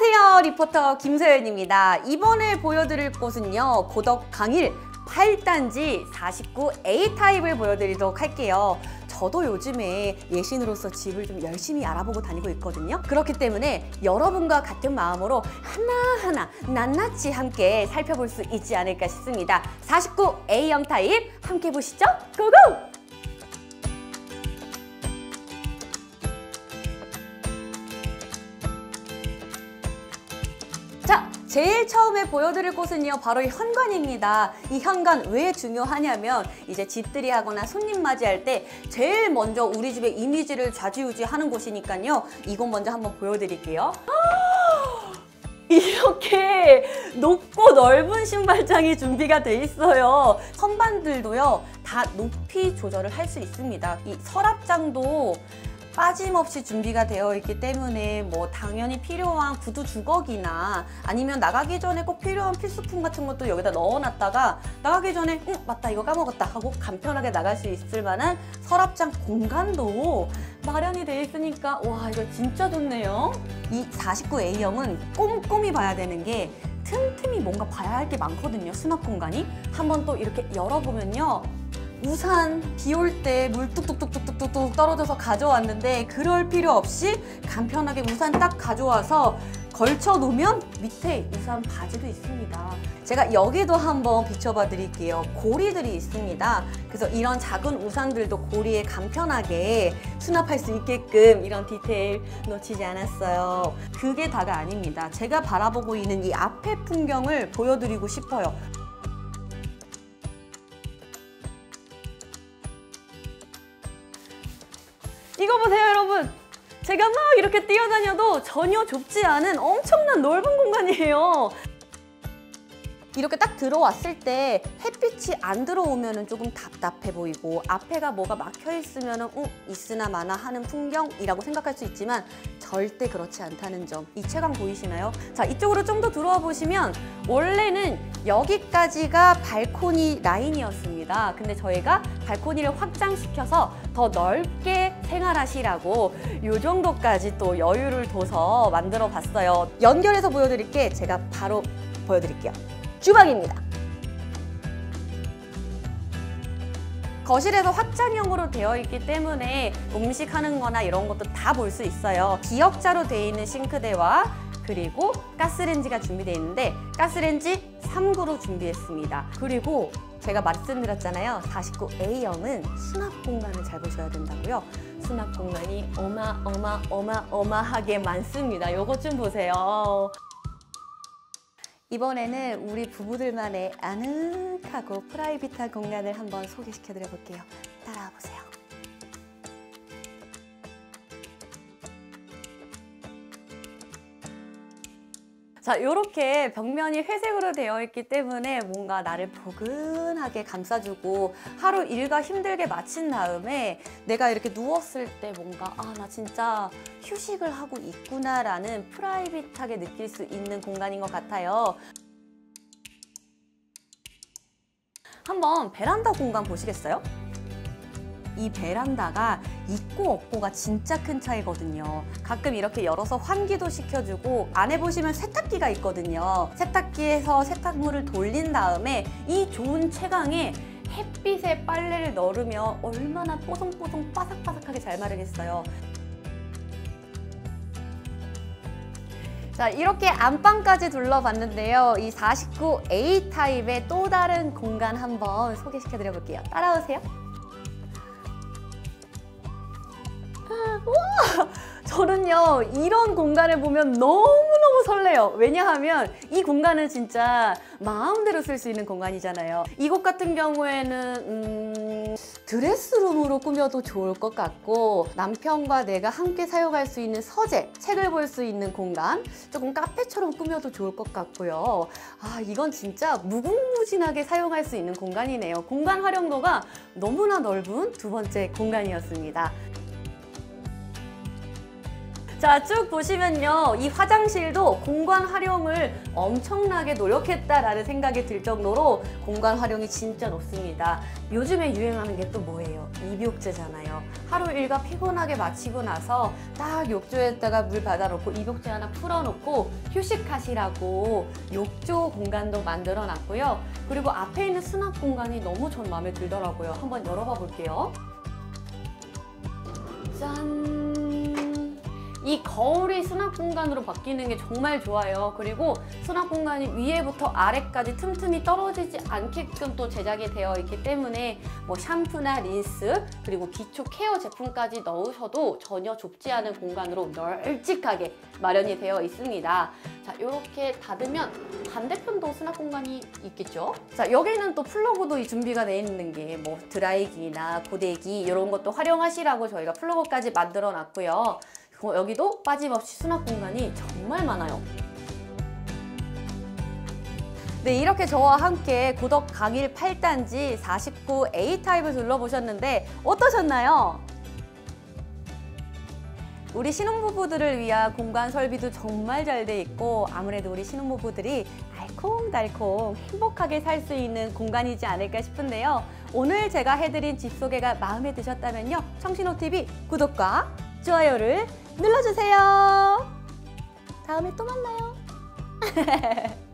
안녕하세요, 리포터 김서연입니다. 이번에 보여드릴 곳은요, 고덕 강일 8단지 49A 타입을 보여드리도록 할게요. 저도 요즘에 예신으로서 집을 좀 열심히 알아보고 다니고 있거든요. 그렇기 때문에 여러분과 같은 마음으로 하나하나 낱낱이 함께 살펴볼 수 있지 않을까 싶습니다. 49A형 타입 함께 보시죠. 고고! 자, 제일 처음에 보여드릴 곳은요, 바로 이 현관입니다. 이 현관 왜 중요하냐면 이제 집들이 하거나 손님 맞이할 때 제일 먼저 우리 집의 이미지를 좌지우지하는 곳이니까요. 이곳 먼저 한번 보여드릴게요. 이렇게 높고 넓은 신발장이 준비가 돼 있어요. 선반들도요, 다 높이 조절을 할 수 있습니다. 이 서랍장도 빠짐없이 준비가 되어 있기 때문에 뭐 당연히 필요한 구두 주걱이나 아니면 나가기 전에 꼭 필요한 필수품 같은 것도 여기다 넣어놨다가 나가기 전에 맞다 이거 까먹었다 하고 간편하게 나갈 수 있을 만한 서랍장 공간도 마련이 되어 있으니까 와, 이거 진짜 좋네요. 이 49A형은 꼼꼼히 봐야 되는 게 틈틈이 뭔가 봐야 할 게 많거든요. 수납 공간이. 한번 또 이렇게 열어보면요, 우산 비 올 때 물 뚝뚝뚝뚝뚝뚝 떨어져서 가져왔는데 그럴 필요 없이 간편하게 우산 딱 가져와서 걸쳐 놓으면 밑에 우산 바지도 있습니다. 제가 여기도 한번 비춰봐 드릴게요. 고리들이 있습니다. 그래서 이런 작은 우산들도 고리에 간편하게 수납할 수 있게끔 이런 디테일 놓치지 않았어요. 그게 다가 아닙니다. 제가 바라보고 있는 이 앞에 풍경을 보여드리고 싶어요. 이거 보세요, 여러분. 제가 막 이렇게 뛰어다녀도 전혀 좁지 않은 엄청난 넓은 공간이에요. 이렇게 딱 들어왔을 때 햇빛이 안 들어오면 조금 답답해 보이고 앞에가 뭐가 막혀 있으면 있으나 마나 하는 풍경이라고 생각할 수 있지만 절대 그렇지 않다는 점, 이 채광 보이시나요? 자, 이쪽으로 좀 더 들어와 보시면 원래는 여기까지가 발코니 라인이었습니다. 근데 저희가 발코니를 확장시켜서 더 넓게 생활하시라고 이 정도까지 또 여유를 둬서 만들어 봤어요. 연결해서 보여드릴게 제가 바로 보여드릴게요. 주방입니다. 거실에서 확장형으로 되어 있기 때문에 음식하는 거나 이런 것도 다 볼 수 있어요. 기역자로 되어 있는 싱크대와 그리고 가스레인지가 준비되어 있는데 가스레인지 3구로 준비했습니다. 그리고 제가 말씀드렸잖아요. 49A형은 수납 공간을 잘 보셔야 된다고요. 수납 공간이 어마어마하게 많습니다. 이것 좀 보세요. 이번에는 우리 부부들만의 아늑하고 프라이빗한 공간을 한번 소개시켜 드려 볼게요. 따라와 보세요. 자, 이렇게 벽면이 회색으로 되어 있기 때문에 뭔가 나를 포근하게 감싸주고 하루 일과 힘들게 마친 다음에 내가 이렇게 누웠을 때 뭔가 나 진짜 휴식을 하고 있구나라는 프라이빗하게 느낄 수 있는 공간인 것 같아요. 한번 베란다 공간 보시겠어요? 이 베란다가 있고 없고가 진짜 큰 차이거든요. 가끔 이렇게 열어서 환기도 시켜주고 안에 보시면 세탁기가 있거든요. 세탁기에서 세탁물을 돌린 다음에 이 좋은 채광에 햇빛에 빨래를 널으면 얼마나 뽀송뽀송 바삭바삭하게 잘 마르겠어요. 자, 이렇게 안방까지 둘러봤는데요. 이 49A 타입의 또 다른 공간 한번 소개시켜 드려 볼게요. 따라오세요. 우와! 저는요, 이런 공간을 보면 너무너무 설레요. 왜냐하면 이 공간은 진짜 마음대로 쓸 수 있는 공간이잖아요. 이곳 같은 경우에는 드레스룸으로 꾸며도 좋을 것 같고 남편과 내가 함께 사용할 수 있는 서재, 책을 볼 수 있는 공간, 조금 카페처럼 꾸며도 좋을 것 같고요. 이건 진짜 무궁무진하게 사용할 수 있는 공간이네요. 공간 활용도가 너무나 넓은 두 번째 공간이었습니다. 자, 쭉 보시면요. 이 화장실도 공간 활용을 엄청나게 노력했다라는 생각이 들 정도로 공간 활용이 진짜 높습니다. 요즘에 유행하는 게 또 뭐예요? 입욕제잖아요. 하루 일과 피곤하게 마치고 나서 딱 욕조에다가 물 받아놓고 입욕제 하나 풀어놓고 휴식하시라고 욕조 공간도 만들어 놨고요. 그리고 앞에 있는 수납 공간이 너무 전 마음에 들더라고요. 한번 열어봐 볼게요. 짠! 이 거울이 수납 공간으로 바뀌는 게 정말 좋아요. 그리고 수납 공간이 위에부터 아래까지 틈틈이 떨어지지 않게끔 또 제작이 되어 있기 때문에 뭐 샴푸나 린스 그리고 기초 케어 제품까지 넣으셔도 전혀 좁지 않은 공간으로 널찍하게 마련이 되어 있습니다. 자, 이렇게 닫으면 반대편도 수납 공간이 있겠죠? 자, 여기는 또 플러그도 준비가 되어 있는 게 뭐 드라이기나 고데기 이런 것도 활용하시라고 저희가 플러그까지 만들어 놨고요. 여기도 빠짐없이 수납 공간이 정말 많아요. 네, 이렇게 저와 함께 고덕 강일 8단지 49A 타입을 둘러보셨는데 어떠셨나요? 우리 신혼부부들을 위한 공간 설비도 정말 잘 돼 있고 아무래도 우리 신혼부부들이 알콩달콩 행복하게 살 수 있는 공간이지 않을까 싶은데요. 오늘 제가 해드린 집 소개가 마음에 드셨다면요. 청신호TV 구독과 좋아요를 눌러주세요. 다음에 또 만나요.